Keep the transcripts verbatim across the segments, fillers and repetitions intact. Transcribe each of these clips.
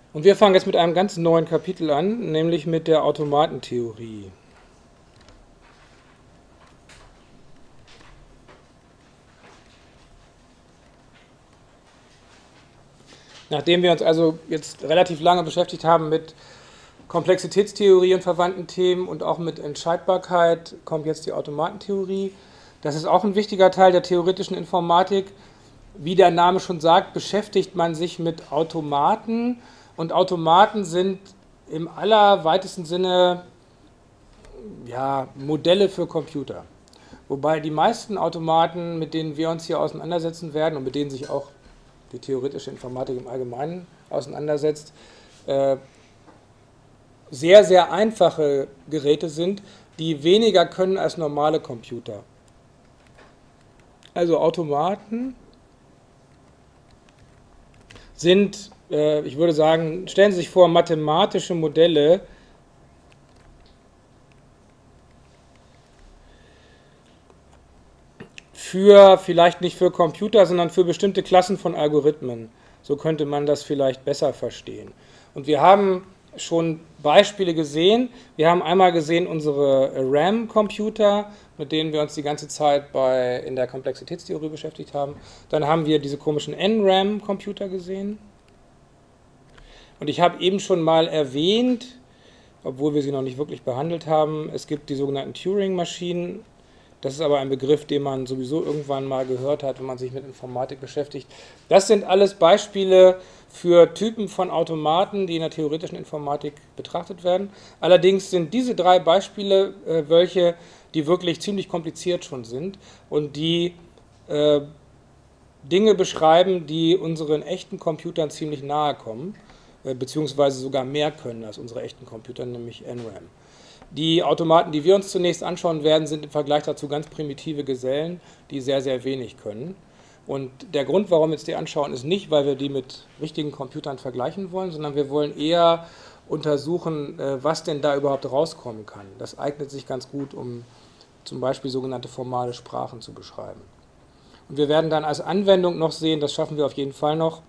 Und wir fangen jetzt mit einem ganz neuen Kapitel an, nämlich mit der Automatentheorie. Nachdem wir uns also jetzt relativ lange beschäftigt haben mit Komplexitätstheorie und verwandten Themen und auch mit Entscheidbarkeit, kommt jetzt die Automatentheorie. Das ist auch ein wichtiger Teil der theoretischen Informatik. Wie der Name schon sagt, beschäftigt man sich mit Automaten. Und Automaten sind im allerweitesten Sinne ja, Modelle für Computer. Wobei die meisten Automaten, mit denen wir uns hier auseinandersetzen werden und mit denen sich auch die theoretische Informatik im Allgemeinen auseinandersetzt, äh, sehr, sehr einfache Geräte sind, die weniger können als normale Computer. Also Automaten sind, äh, ich würde sagen, stellen Sie sich vor, mathematische Modelle, für, vielleicht nicht für Computer, sondern für bestimmte Klassen von Algorithmen. So könnte man das vielleicht besser verstehen. Und wir haben schon Beispiele gesehen. Wir haben einmal gesehen unsere RAM-Computer, mit denen wir uns die ganze Zeit bei, in der Komplexitätstheorie beschäftigt haben. Dann haben wir diese komischen N RAM-Computer gesehen. Und ich habe eben schon mal erwähnt, obwohl wir sie noch nicht wirklich behandelt haben, es gibt die sogenannten Turing-Maschinen. Das ist aber ein Begriff, den man sowieso irgendwann mal gehört hat, wenn man sich mit Informatik beschäftigt. Das sind alles Beispiele für Typen von Automaten, die in der theoretischen Informatik betrachtet werden. Allerdings sind diese drei Beispiele äh, welche, die wirklich ziemlich kompliziert schon sind und die äh, Dinge beschreiben, die unseren echten Computern ziemlich nahe kommen, äh, beziehungsweise sogar mehr können als unsere echten Computer, nämlich N RAM. Die Automaten, die wir uns zunächst anschauen werden, sind im Vergleich dazu ganz primitive Gesellen, die sehr, sehr wenig können. Und der Grund, warum wir uns die anschauen, ist nicht, weil wir die mit richtigen Computern vergleichen wollen, sondern wir wollen eher untersuchen, was denn da überhaupt rauskommen kann. Das eignet sich ganz gut, um zum Beispiel sogenannte formale Sprachen zu beschreiben. Und wir werden dann als Anwendung noch sehen, das schaffen wir auf jeden Fall noch,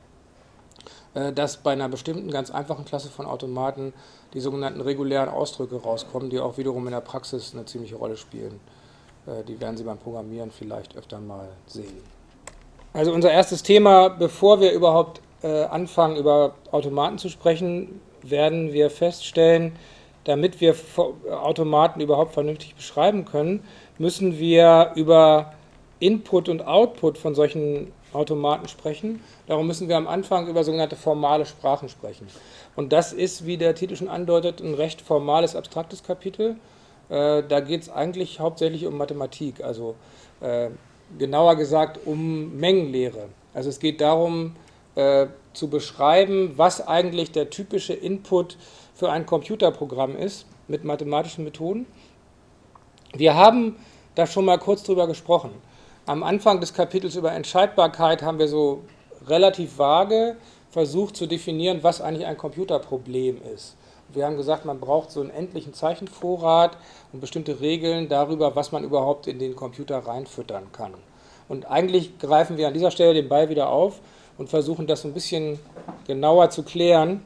dass bei einer bestimmten ganz einfachen Klasse von Automaten die sogenannten regulären Ausdrücke rauskommen, die auch wiederum in der Praxis eine ziemliche Rolle spielen. Die werden Sie beim Programmieren vielleicht öfter mal sehen. Also unser erstes Thema, bevor wir überhaupt anfangen, über Automaten zu sprechen, werden wir feststellen, damit wir Automaten überhaupt vernünftig beschreiben können, müssen wir über Input und Output von solchen Automaten sprechen. Darum müssen wir am Anfang über sogenannte formale Sprachen sprechen. Und das ist, wie der Titel schon andeutet, ein recht formales, abstraktes Kapitel. Äh, da geht es eigentlich hauptsächlich um Mathematik, also äh, genauer gesagt um Mengenlehre. Also es geht darum, äh, zu beschreiben, was eigentlich der typische Input für ein Computerprogramm ist, mit mathematischen Methoden. Wir haben da schon mal kurz drüber gesprochen. Am Anfang des Kapitels über Entscheidbarkeit haben wir so relativ vage versucht zu definieren, was eigentlich ein Computerproblem ist. Wir haben gesagt, man braucht so einen endlichen Zeichenvorrat und bestimmte Regeln darüber, was man überhaupt in den Computer reinfüttern kann. Und eigentlich greifen wir an dieser Stelle den Ball wieder auf und versuchen das so ein bisschen genauer zu klären,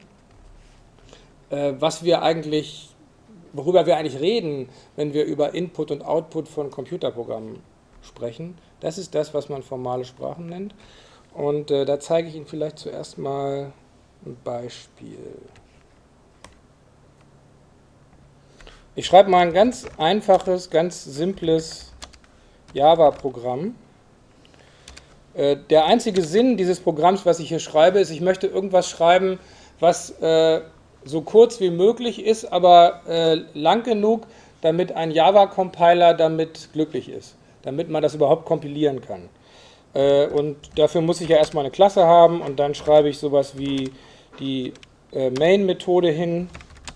was wir eigentlich, worüber wir eigentlich reden, wenn wir über Input und Output von Computerprogrammen sprechen. Das ist das, was man formale Sprachen nennt. Und äh, da zeige ich Ihnen vielleicht zuerst mal ein Beispiel. Ich schreibe mal ein ganz einfaches, ganz simples Java-Programm. Äh, der einzige Sinn dieses Programms, was ich hier schreibe, ist, ich möchte irgendwas schreiben, was äh, so kurz wie möglich ist, aber äh, lang genug, damit ein Java-Compiler damit glücklich ist, damit man das überhaupt kompilieren kann. Äh, und dafür muss ich ja erstmal eine Klasse haben und dann schreibe ich sowas wie die äh, Main-Methode hin.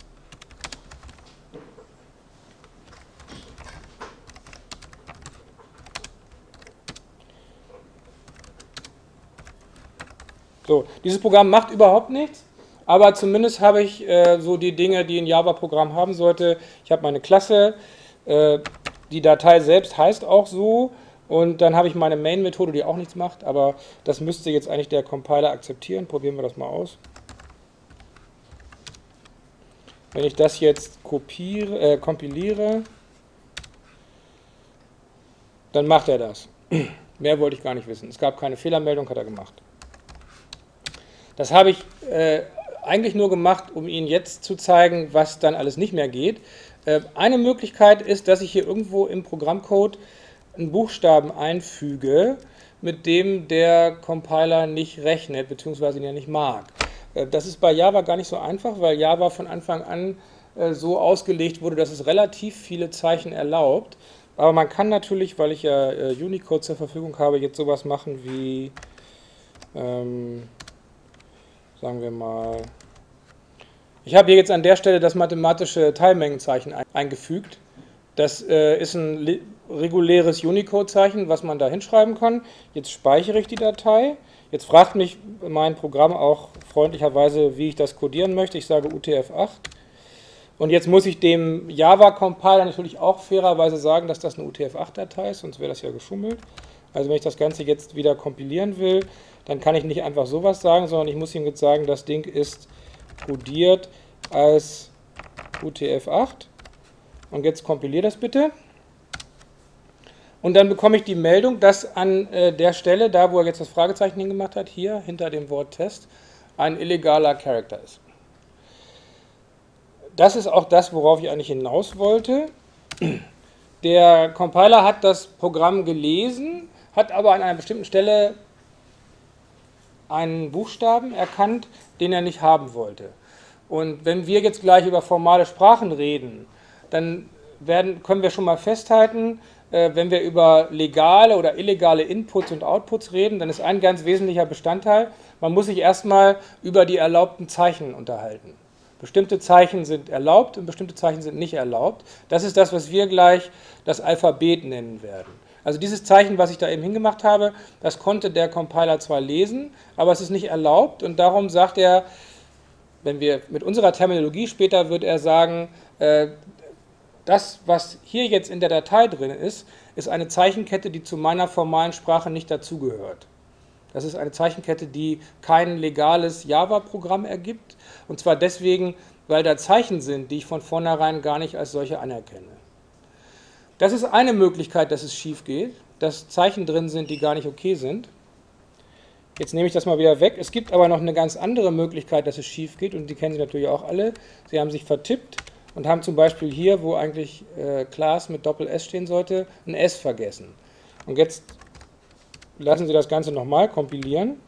So, dieses Programm macht überhaupt nichts, aber zumindest habe ich äh, so die Dinge, die ein Java-Programm haben sollte. Ich habe meine Klasse, äh, die Datei selbst heißt auch so, und dann habe ich meine Main-Methode, die auch nichts macht, aber das müsste jetzt eigentlich der Compiler akzeptieren. Probieren wir das mal aus. Wenn ich das jetzt kopiere, äh, kompiliere, dann macht er das. Mehr wollte ich gar nicht wissen. Es gab keine Fehlermeldung, hat er gemacht. Das habe ich äh, eigentlich nur gemacht, um Ihnen jetzt zu zeigen, was dann alles nicht mehr geht. Äh, eine Möglichkeit ist, dass ich hier irgendwo im Programmcode einen Buchstaben einfüge, mit dem der Compiler nicht rechnet, beziehungsweise ihn ja nicht mag. Äh, das ist bei Java gar nicht so einfach, weil Java von Anfang an äh, so ausgelegt wurde, dass es relativ viele Zeichen erlaubt. Aber man kann natürlich, weil ich ja äh, Unicode zur Verfügung habe, jetzt sowas machen wie, ähm, sagen wir mal, ich habe hier jetzt an der Stelle das mathematische Teilmengenzeichen ein eingefügt. Das äh, ist ein reguläres Unicode-Zeichen, was man da hinschreiben kann. Jetzt speichere ich die Datei. Jetzt fragt mich mein Programm auch freundlicherweise, wie ich das codieren möchte. Ich sage U T F acht. Und jetzt muss ich dem Java-Compiler natürlich auch fairerweise sagen, dass das eine U T F acht Datei ist, sonst wäre das ja geschummelt. Also wenn ich das Ganze jetzt wieder kompilieren will, dann kann ich nicht einfach sowas sagen, sondern ich muss ihm jetzt sagen, das Ding ist codiert als U T F acht. Und jetzt kompiliere das bitte. Und dann bekomme ich die Meldung, dass an äh, der Stelle, da wo er jetzt das Fragezeichen hingemacht hat, hier hinter dem Wort Test, ein illegaler Charakter ist. Das ist auch das, worauf ich eigentlich hinaus wollte. Der Compiler hat das Programm gelesen, hat aber an einer bestimmten Stelle einen Buchstaben erkannt, den er nicht haben wollte. Und wenn wir jetzt gleich über formale Sprachen reden, dann werden, können wir schon mal festhalten, äh, wenn wir über legale oder illegale Inputs und Outputs reden, dann ist ein ganz wesentlicher Bestandteil, man muss sich erstmal über die erlaubten Zeichen unterhalten. Bestimmte Zeichen sind erlaubt und bestimmte Zeichen sind nicht erlaubt. Das ist das, was wir gleich das Alphabet nennen werden. Also dieses Zeichen, was ich da eben hingemacht habe, das konnte der Compiler zwar lesen, aber es ist nicht erlaubt und darum sagt er, wenn wir mit unserer Terminologie später, wird er sagen, äh, das, was hier jetzt in der Datei drin ist, ist eine Zeichenkette, die zu meiner formalen Sprache nicht dazugehört. Das ist eine Zeichenkette, die kein legales Java-Programm ergibt. Und zwar deswegen, weil da Zeichen sind, die ich von vornherein gar nicht als solche anerkenne. Das ist eine Möglichkeit, dass es schief geht, dass Zeichen drin sind, die gar nicht okay sind. Jetzt nehme ich das mal wieder weg. Es gibt aber noch eine ganz andere Möglichkeit, dass es schief geht, und die kennen Sie natürlich auch alle. Sie haben sich vertippt und haben zum Beispiel hier, wo eigentlich äh, Class mit Doppel-S stehen sollte, ein S vergessen. Und jetzt lassen Sie das Ganze nochmal kompilieren.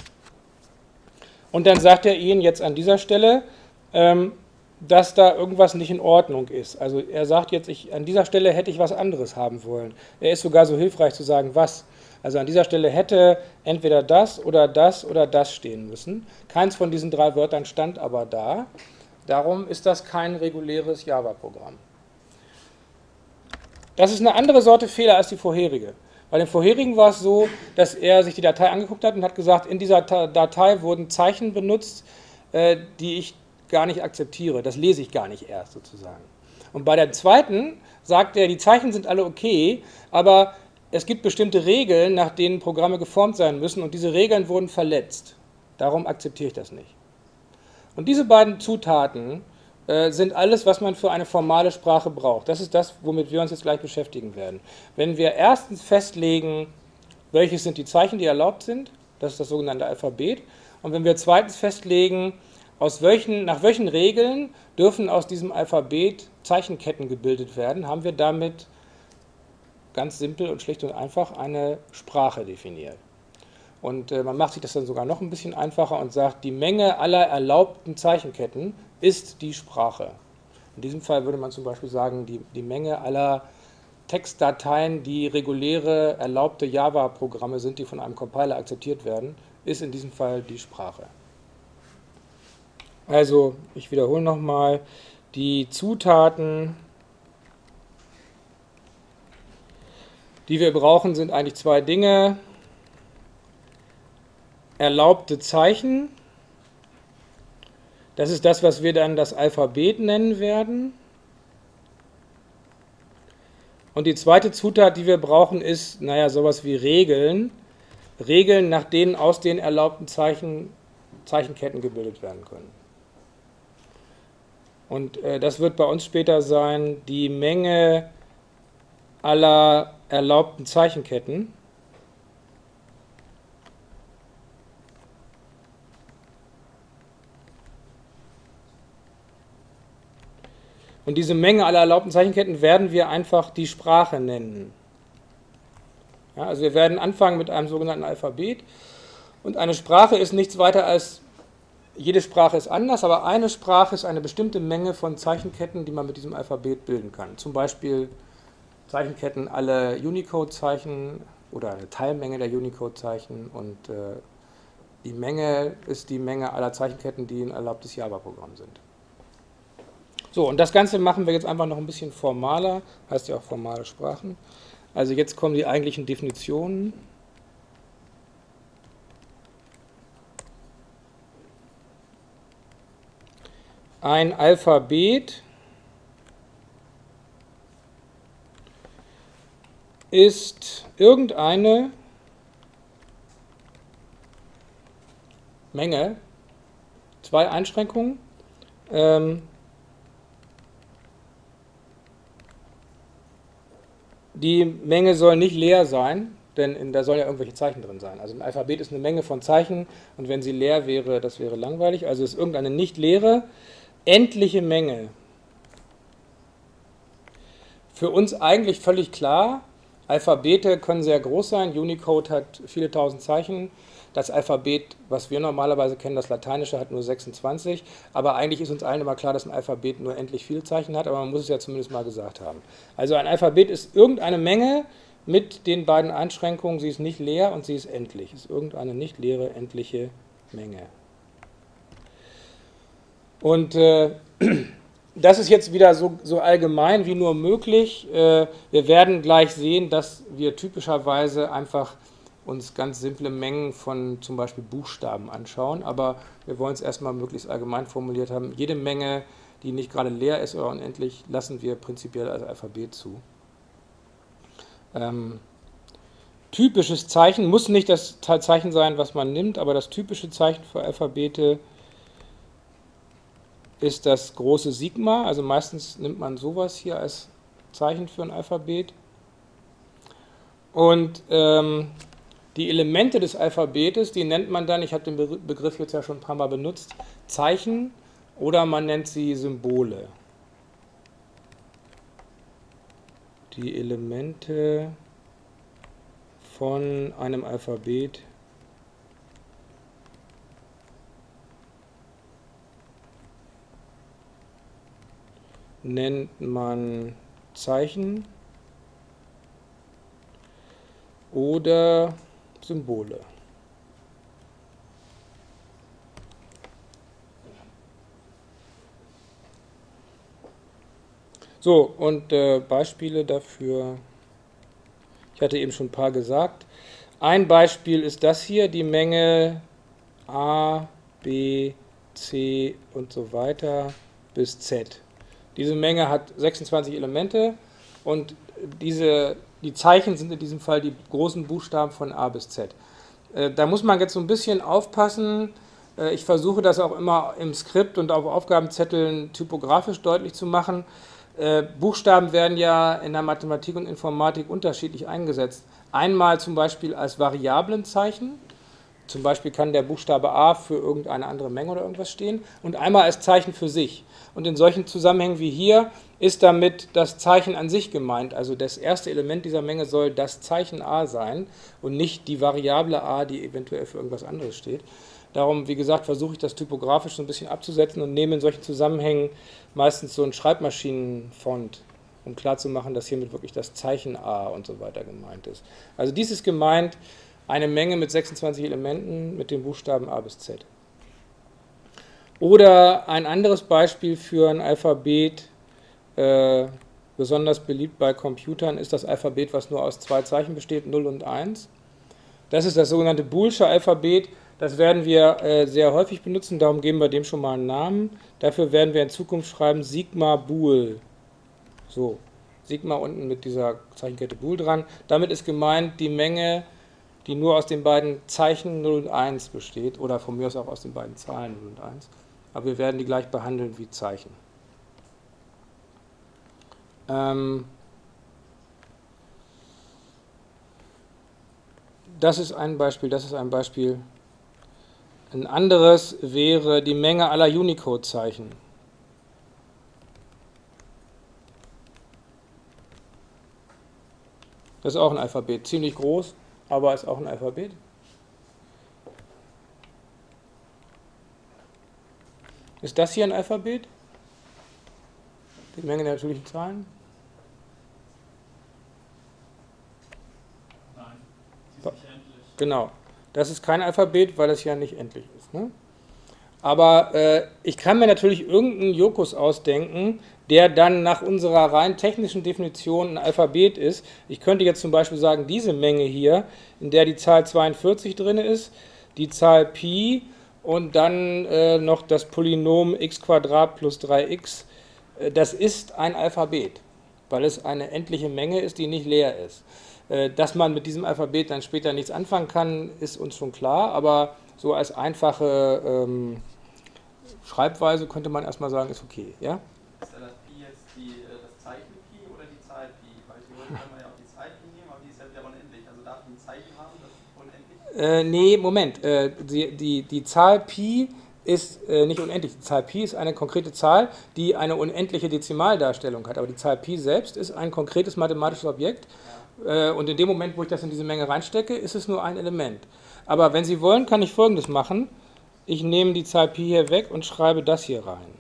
Und dann sagt er Ihnen jetzt an dieser Stelle, ähm, dass da irgendwas nicht in Ordnung ist. Also er sagt jetzt, ich, an dieser Stelle hätte ich was anderes haben wollen. Er ist sogar so hilfreich zu sagen, was. Also an dieser Stelle hätte entweder das oder das oder das stehen müssen. Keins von diesen drei Wörtern stand aber da. Darum ist das kein reguläres Java-Programm. Das ist eine andere Sorte Fehler als die vorherige. Bei dem vorherigen war es so, dass er sich die Datei angeguckt hat und hat gesagt, in dieser Datei wurden Zeichen benutzt, äh, die ich gar nicht akzeptiere. Das lese ich gar nicht erst sozusagen. Und bei der zweiten sagt er, die Zeichen sind alle okay, aber es gibt bestimmte Regeln, nach denen Programme geformt sein müssen, und diese Regeln wurden verletzt. Darum akzeptiere ich das nicht. Und diese beiden Zutaten äh, sind alles, was man für eine formale Sprache braucht. Das ist das, womit wir uns jetzt gleich beschäftigen werden. Wenn wir erstens festlegen, welches sind die Zeichen, die erlaubt sind, das ist das sogenannte Alphabet, und wenn wir zweitens festlegen, aus welchen, nach welchen Regeln dürfen aus diesem Alphabet Zeichenketten gebildet werden, haben wir damit ganz simpel und schlicht und einfach eine Sprache definiert. Und äh, man macht sich das dann sogar noch ein bisschen einfacher und sagt, die Menge aller erlaubten Zeichenketten ist die Sprache. In diesem Fall würde man zum Beispiel sagen, die, die Menge aller Textdateien, die reguläre, erlaubte Java-Programme sind, die von einem Compiler akzeptiert werden, ist in diesem Fall die Sprache. Also, ich wiederhole nochmal, die Zutaten, die wir brauchen, sind eigentlich zwei Dinge. Erlaubte Zeichen, das ist das, was wir dann das Alphabet nennen werden. Und die zweite Zutat, die wir brauchen, ist, naja, sowas wie Regeln. Regeln, nach denen aus den erlaubten Zeichen Zeichenketten gebildet werden können. Und äh, das wird bei uns später sein, die Menge aller erlaubten Zeichenketten. Und diese Menge aller erlaubten Zeichenketten werden wir einfach die Sprache nennen. Ja, also wir werden anfangen mit einem sogenannten Alphabet. Und eine Sprache ist nichts weiter als, jede Sprache ist anders, aber eine Sprache ist eine bestimmte Menge von Zeichenketten, die man mit diesem Alphabet bilden kann. Zum Beispiel Zeichenketten alle Unicode-Zeichen oder eine Teilmenge der Unicode-Zeichen. Und äh, die Menge ist die Menge aller Zeichenketten, die ein erlaubtes Java-Programm sind. So, und das Ganze machen wir jetzt einfach noch ein bisschen formaler, heißt ja auch formale Sprachen. Also jetzt kommen die eigentlichen Definitionen. Ein Alphabet ist irgendeine Menge, zwei Einschränkungen, ähm, die Menge soll nicht leer sein, denn in, da sollen ja irgendwelche Zeichen drin sein. Also ein Alphabet ist eine Menge von Zeichen und wenn sie leer wäre, das wäre langweilig. Also es ist irgendeine nicht leere, endliche Menge. Für uns eigentlich völlig klar, Alphabete können sehr groß sein. Unicode hat viele tausend Zeichen. Das Alphabet, was wir normalerweise kennen, das Lateinische, hat nur sechsundzwanzig. Aber eigentlich ist uns allen immer klar, dass ein Alphabet nur endlich viele Zeichen hat. Aber man muss es ja zumindest mal gesagt haben. Also ein Alphabet ist irgendeine Menge mit den beiden Einschränkungen. Sie ist nicht leer und sie ist endlich. Es ist irgendeine nicht leere, endliche Menge. Und äh, das ist jetzt wieder so, so allgemein wie nur möglich. Äh, wir werden gleich sehen, dass wir typischerweise einfach uns ganz simple Mengen von zum Beispiel Buchstaben anschauen, aber wir wollen es erstmal möglichst allgemein formuliert haben. Jede Menge, die nicht gerade leer ist oder unendlich, lassen wir prinzipiell als Alphabet zu. Ähm, typisches Zeichen muss nicht das Zeichen sein, was man nimmt, aber das typische Zeichen für Alphabete ist das große Sigma, also meistens nimmt man sowas hier als Zeichen für ein Alphabet. Und ähm, die Elemente des Alphabetes, die nennt man dann, ich habe den Begriff jetzt ja schon ein paar Mal benutzt, Zeichen oder man nennt sie Symbole. Die Elemente von einem Alphabet nennt man Zeichen oder Symbole. So, und äh, Beispiele dafür, ich hatte eben schon ein paar gesagt. Ein Beispiel ist das hier, die Menge A, B, C und so weiter bis Z. Diese Menge hat sechsundzwanzig Elemente und diese, die Zeichen sind in diesem Fall die großen Buchstaben von A bis Z. Äh, da muss man jetzt so ein bisschen aufpassen. Äh, ich versuche das auch immer im Skript und auf Aufgabenzetteln typografisch deutlich zu machen. Äh, Buchstaben werden ja in der Mathematik und Informatik unterschiedlich eingesetzt. Einmal zum Beispiel als Variablenzeichen. Zum Beispiel kann der Buchstabe A für irgendeine andere Menge oder irgendwas stehen und einmal als Zeichen für sich. Und in solchen Zusammenhängen wie hier ist damit das Zeichen an sich gemeint. Also das erste Element dieser Menge soll das Zeichen A sein und nicht die Variable A, die eventuell für irgendwas anderes steht. Darum, wie gesagt, versuche ich das typografisch so ein bisschen abzusetzen und nehme in solchen Zusammenhängen meistens so einen Schreibmaschinenfont, um klarzumachen, dass hiermit wirklich das Zeichen A und so weiter gemeint ist. Also dies ist gemeint, eine Menge mit sechsundzwanzig Elementen mit den Buchstaben A bis Z. Oder ein anderes Beispiel für ein Alphabet, äh, besonders beliebt bei Computern, ist das Alphabet, was nur aus zwei Zeichen besteht, null und eins. Das ist das sogenannte Boolsche Alphabet. Das werden wir äh, sehr häufig benutzen, darum geben wir dem schon mal einen Namen. Dafür werden wir in Zukunft schreiben Sigma Bool. So, Sigma unten mit dieser Zeichenkette Bool dran. Damit ist gemeint die Menge, die nur aus den beiden Zeichen null und eins besteht, oder von mir aus auch aus den beiden Zahlen null und eins. Aber wir werden die gleich behandeln wie Zeichen. Ähm, das ist ein Beispiel, das ist ein Beispiel. Ein anderes wäre die Menge aller Unicode-Zeichen. Das ist auch ein Alphabet, ziemlich groß, aber ist auch ein Alphabet. Ist das hier ein Alphabet? Die Menge der natürlichen Zahlen? Nein, sie ist nicht endlich. Genau, das ist kein Alphabet, weil es ja nicht endlich ist. Ne? Aber äh, ich kann mir natürlich irgendeinen Jokus ausdenken, der dann nach unserer rein technischen Definition ein Alphabet ist. Ich könnte jetzt zum Beispiel sagen, diese Menge hier, in der die Zahl zweiundvierzig drin ist, die Zahl Pi und dann äh, noch das Polynom x plus drei x, äh, das ist ein Alphabet, weil es eine endliche Menge ist, die nicht leer ist. Äh, dass man mit diesem Alphabet dann später nichts anfangen kann, ist uns schon klar, aber so als einfache ähm, Schreibweise könnte man erstmal sagen, ist okay. Ja? Ist da das Pi jetzt die, das Zeichen Pi oder die Zahl Pi? Weil theoretisch kann man ja auch die Zahl Pi nehmen, aber die ist ja wieder unendlich. Also darf die ein Zeichen haben, das ist unendlich? Äh, nee, Moment. Äh, die, die, die Zahl Pi ist äh, nicht unendlich. Die Zahl Pi ist eine konkrete Zahl, die eine unendliche Dezimaldarstellung hat. Aber die Zahl Pi selbst ist ein konkretes mathematisches Objekt. Äh, und in dem Moment, wo ich das in diese Menge reinstecke, ist es nur ein Element. Aber wenn Sie wollen, kann ich Folgendes machen. Ich nehme die Zahl Pi hier weg und schreibe das hier rein.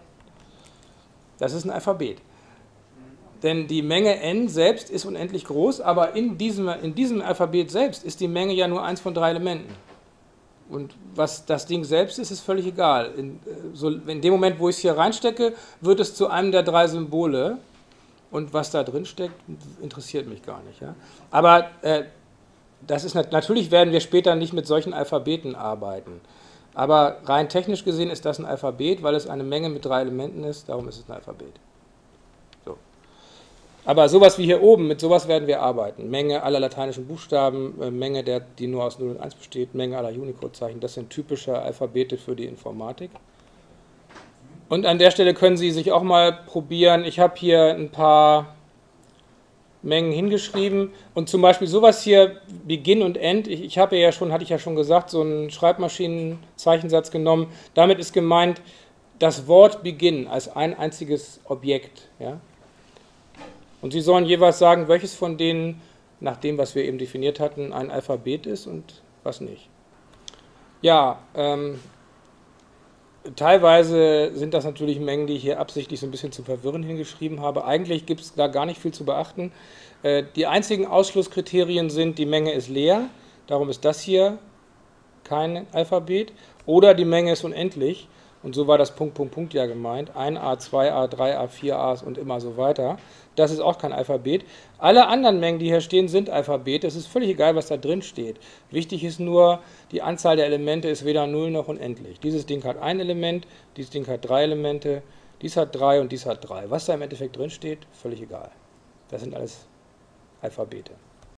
Das ist ein Alphabet. Denn die Menge n selbst ist unendlich groß, aber in diesem, in diesem Alphabet selbst ist die Menge ja nur eins von drei Elementen. Und was das Ding selbst ist, ist völlig egal. In, so, in dem Moment, wo ich es hier reinstecke, wird es zu einem der drei Symbole. Und was da drin steckt, interessiert mich gar nicht. Ja? Aber äh, das ist, natürlich werden wir später nicht mit solchen Alphabeten arbeiten. Aber rein technisch gesehen ist das ein Alphabet, weil es eine Menge mit drei Elementen ist, darum ist es ein Alphabet. So. Aber sowas wie hier oben, mit sowas werden wir arbeiten. Menge aller lateinischen Buchstaben, äh, Menge, der, die nur aus null und eins besteht, Menge aller Unicode-Zeichen, das sind typische Alphabete für die Informatik. Und an der Stelle können Sie sich auch mal probieren. Ich habe hier ein paar Mengen hingeschrieben und zum Beispiel sowas hier, Beginn und End, ich, ich habe ja schon, hatte ich ja schon gesagt, so einen Schreibmaschinen-Zeichensatz genommen. Damit ist gemeint das Wort Beginn als ein einziges Objekt. Ja? Und Sie sollen jeweils sagen, welches von denen, nach dem, was wir eben definiert hatten, ein Alphabet ist und was nicht. Ja, ähm, teilweise sind das natürlich Mengen, die ich hier absichtlich so ein bisschen zu verwirren hingeschrieben habe. Eigentlich gibt es da gar nicht viel zu beachten. Äh, die einzigen Ausschlusskriterien sind, die Menge ist leer, darum ist das hier kein Alphabet, oder die Menge ist unendlich, und so war das Punkt, Punkt, Punkt ja gemeint, ein A, zwei A, drei A, vier A's und immer so weiter. Das ist auch kein Alphabet. Alle anderen Mengen, die hier stehen, sind Alphabete. Es ist völlig egal, was da drin steht. Wichtig ist nur, die Anzahl der Elemente ist weder null noch unendlich. Dieses Ding hat ein Element, dieses Ding hat drei Elemente, dies hat drei und dies hat drei. Was da im Endeffekt drin steht, völlig egal. Das sind alles Alphabete.